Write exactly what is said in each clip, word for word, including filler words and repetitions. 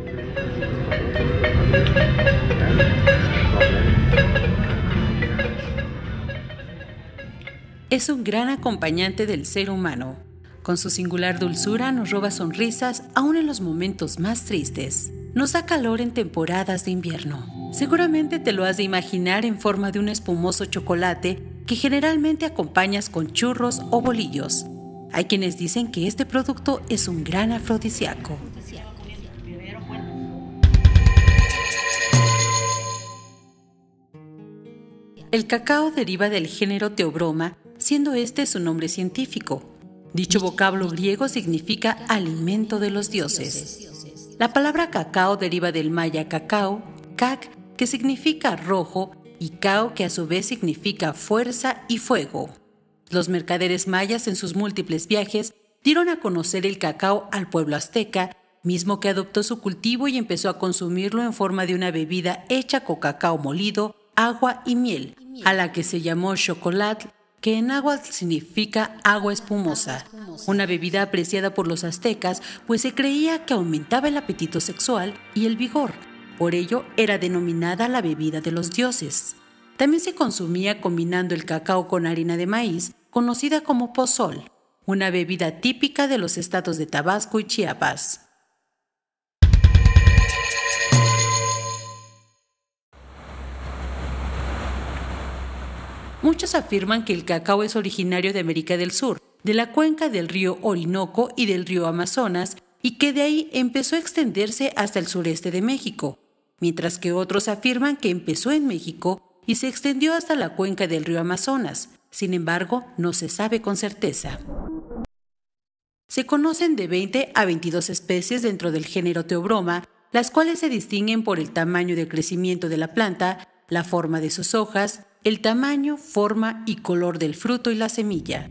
Es un gran acompañante del ser humano. Con su singular dulzura nos roba sonrisas aún en los momentos más tristes. Nos da calor en temporadas de invierno. Seguramente te lo has de imaginar en forma de un espumoso chocolate que generalmente acompañas con churros o bolillos. Hay quienes dicen que este producto es un gran afrodisíaco. El cacao deriva del género Theobroma, siendo este su nombre científico. Dicho vocablo griego significa alimento de los dioses. La palabra cacao deriva del maya cacao, cac, que significa rojo, y cao, que a su vez significa fuerza y fuego. Los mercaderes mayas en sus múltiples viajes dieron a conocer el cacao al pueblo azteca, mismo que adoptó su cultivo y empezó a consumirlo en forma de una bebida hecha con cacao molido, agua y miel, a la que se llamó chocolat, que en náhuatl significa agua espumosa, una bebida apreciada por los aztecas, pues se creía que aumentaba el apetito sexual y el vigor. Por ello era denominada la bebida de los dioses. También se consumía combinando el cacao con harina de maíz, conocida como pozol, una bebida típica de los estados de Tabasco y Chiapas. Muchos afirman que el cacao es originario de América del Sur, de la cuenca del río Orinoco y del río Amazonas, y que de ahí empezó a extenderse hasta el sureste de México, mientras que otros afirman que empezó en México y se extendió hasta la cuenca del río Amazonas. Sin embargo, no se sabe con certeza. Se conocen de veinte a veintidós especies dentro del género Theobroma, las cuales se distinguen por el tamaño de crecimiento de la planta, la forma de sus hojas, el tamaño, forma y color del fruto y la semilla.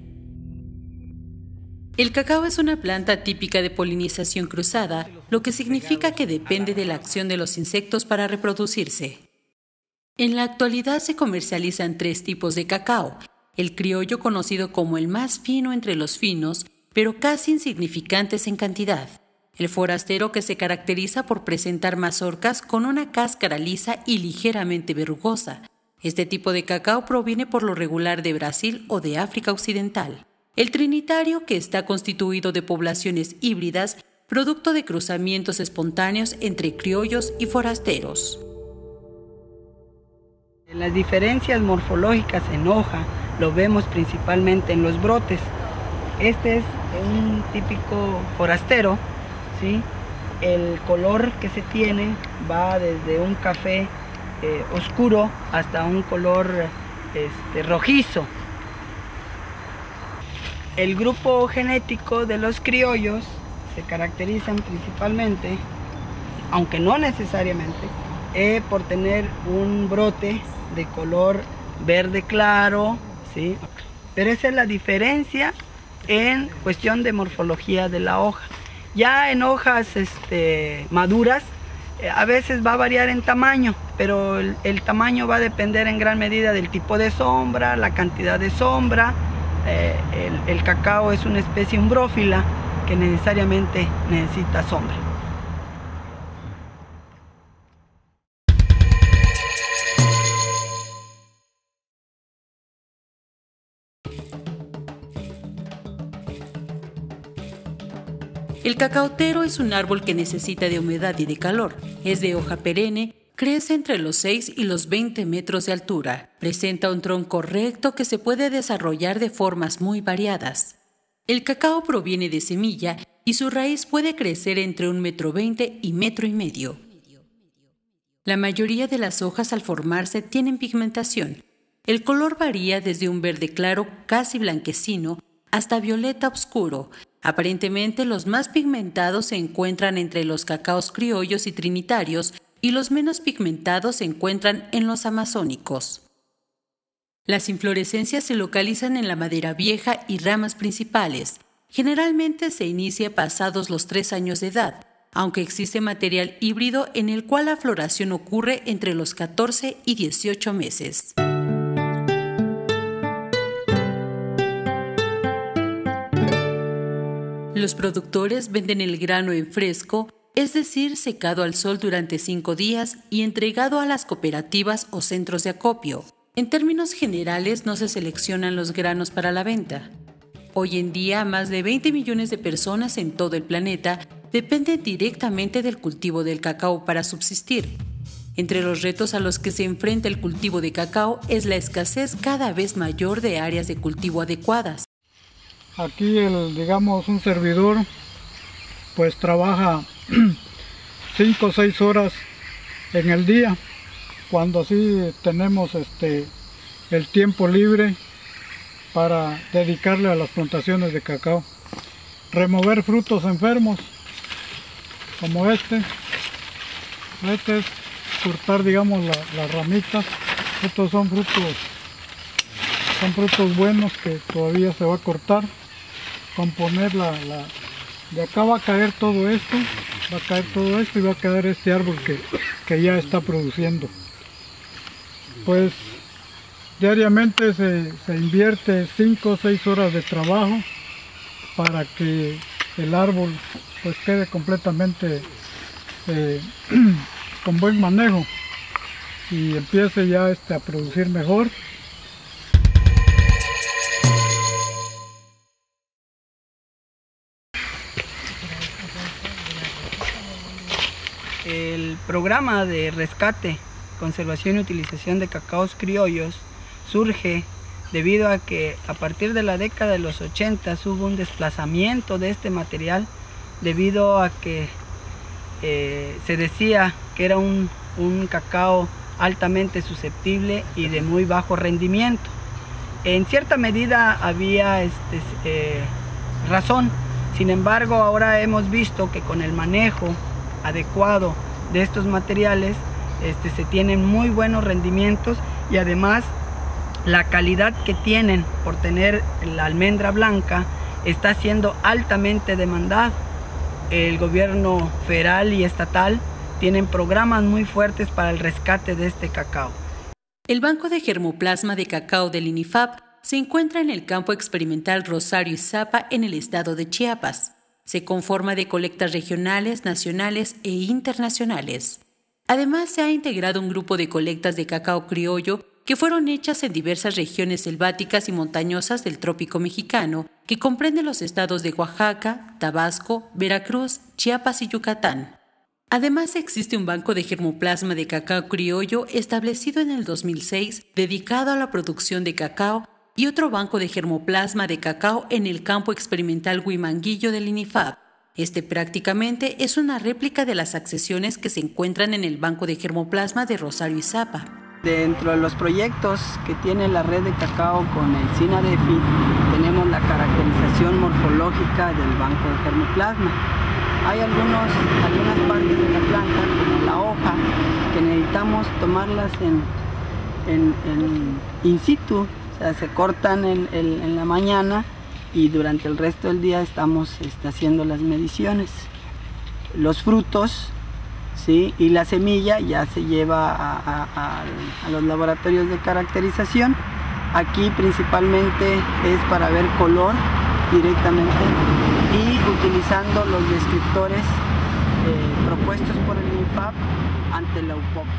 El cacao es una planta típica de polinización cruzada, lo que significa que depende de la acción de los insectos para reproducirse. En la actualidad se comercializan tres tipos de cacao: el criollo, conocido como el más fino entre los finos, pero casi insignificantes en cantidad; el forastero, que se caracteriza por presentar mazorcas con una cáscara lisa y ligeramente verrugosa. Este tipo de cacao proviene por lo regular de Brasil o de África Occidental. El trinitario, que está constituido de poblaciones híbridas, producto de cruzamientos espontáneos entre criollos y forasteros. Las diferencias morfológicas en hoja lo vemos principalmente en los brotes. Este es un típico forastero, ¿sí? El color que se tiene va desde un café eh, oscuro hasta un color este, rojizo. El grupo genético de los criollos se caracterizan principalmente, aunque no necesariamente, eh, por tener un brote de color verde claro, ¿sí? Pero esa es la diferencia en cuestión de morfología de la hoja. Ya en hojas este, maduras, eh, a veces va a variar en tamaño, pero el, el tamaño va a depender en gran medida del tipo de sombra, la cantidad de sombra. Eh, el, el cacao es una especie umbrófila que necesariamente necesita sombra. El cacaotero es un árbol que necesita de humedad y de calor. Es de hoja perenne, crece entre los seis y los veinte metros de altura. Presenta un tronco recto que se puede desarrollar de formas muy variadas. El cacao proviene de semilla y su raíz puede crecer entre un metro veinte y metro y medio. La mayoría de las hojas al formarse tienen pigmentación. El color varía desde un verde claro casi blanquecino hasta violeta oscuro. Aparentemente los más pigmentados se encuentran entre los cacaos criollos y trinitarios y los menos pigmentados se encuentran en los amazónicos. Las inflorescencias se localizan en la madera vieja y ramas principales. Generalmente se inicia pasados los tres años de edad, aunque existe material híbrido en el cual la floración ocurre entre los catorce y dieciocho meses. Los productores venden el grano en fresco, es decir, secado al sol durante cinco días y entregado a las cooperativas o centros de acopio. En términos generales, no se seleccionan los granos para la venta. Hoy en día, más de veinte millones de personas en todo el planeta dependen directamente del cultivo del cacao para subsistir. Entre los retos a los que se enfrenta el cultivo de cacao es la escasez cada vez mayor de áreas de cultivo adecuadas. Aquí, el, digamos, un servidor, pues trabaja cinco o seis horas en el día, cuando así tenemos este, el tiempo libre para dedicarle a las plantaciones de cacao. Remover frutos enfermos, como este. Este es cortar, digamos, la, las ramitas. Estos son frutos, son frutos buenos que todavía se va a cortar. Componer la, la, de acá va a caer todo esto, va a caer todo esto y va a caer este árbol que, que ya está produciendo. Pues diariamente se, se invierte cinco o seis horas de trabajo para que el árbol pues quede completamente eh, con buen manejo y empiece ya este, a producir mejor. El programa de rescate, conservación y utilización de cacaos criollos surge debido a que a partir de la década de los ochenta hubo un desplazamiento de este material debido a que eh, se decía que era un, un cacao altamente susceptible y de muy bajo rendimiento. En cierta medida había este, eh, razón, sin embargo ahora hemos visto que con el manejo adecuado de estos materiales este, se tienen muy buenos rendimientos y además la calidad que tienen por tener la almendra blanca está siendo altamente demandada. El gobierno federal y estatal tienen programas muy fuertes para el rescate de este cacao. El Banco de Germoplasma de Cacao del INIFAP se encuentra en el campo experimental Rosario Izapa en el estado de Chiapas. Se conforma de colectas regionales, nacionales e internacionales. Además, se ha integrado un grupo de colectas de cacao criollo que fueron hechas en diversas regiones selváticas y montañosas del trópico mexicano, que comprende los estados de Oaxaca, Tabasco, Veracruz, Chiapas y Yucatán. Además, existe un banco de germoplasma de cacao criollo establecido en el dos mil seis, dedicado a la producción de cacao, y otro banco de germoplasma de cacao en el campo experimental Huimanguillo del INIFAP. Este prácticamente es una réplica de las accesiones que se encuentran en el Banco de Germoplasma de Rosario Izapa. Dentro de los proyectos que tiene la red de cacao con el SINADEFI, tenemos la caracterización morfológica del banco de germoplasma. Hay algunos, algunas partes de la planta, como la hoja, que necesitamos tomarlas en, en, en in situ. O sea, se cortan en, en, en la mañana y durante el resto del día estamos este, haciendo las mediciones. Los frutos, ¿sí? Y la semilla ya se lleva a, a, a, a los laboratorios de caracterización. Aquí principalmente es para ver color directamente y utilizando los descriptores eh, propuestos por el INIFAP ante la U P O C.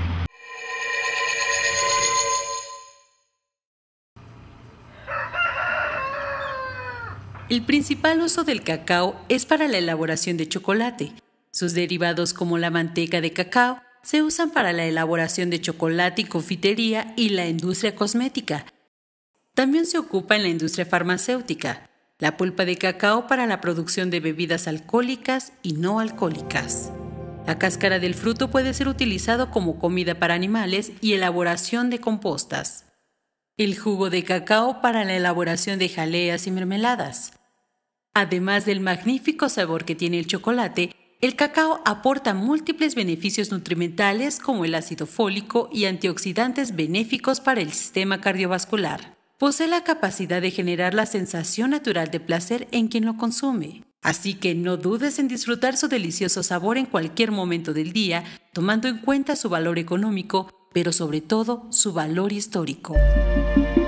El principal uso del cacao es para la elaboración de chocolate. Sus derivados como la manteca de cacao se usan para la elaboración de chocolate y confitería y la industria cosmética. También se ocupa en la industria farmacéutica. La pulpa de cacao para la producción de bebidas alcohólicas y no alcohólicas. La cáscara del fruto puede ser utilizado como comida para animales y elaboración de compostas. El jugo de cacao para la elaboración de jaleas y mermeladas. Además del magnífico sabor que tiene el chocolate, el cacao aporta múltiples beneficios nutrimentales como el ácido fólico y antioxidantes benéficos para el sistema cardiovascular. Posee la capacidad de generar la sensación natural de placer en quien lo consume. Así que no dudes en disfrutar su delicioso sabor en cualquier momento del día, tomando en cuenta su valor económico, pero sobre todo su valor histórico.